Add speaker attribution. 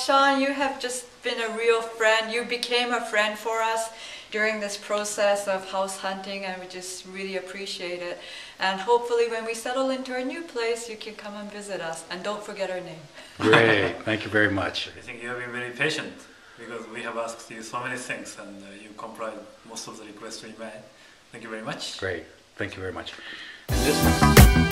Speaker 1: Sean, you have just been a real friend. You became a friend for us during this process of house hunting, and we just really appreciate it. And hopefully when we settle into our new place, you can come and visit us. And don't forget our name.
Speaker 2: Great. Thank you very much.
Speaker 3: I think you have been very patient because we have asked you so many things and you complied most of the requests we made. Thank you very much.
Speaker 2: Great. Thank you very much. And this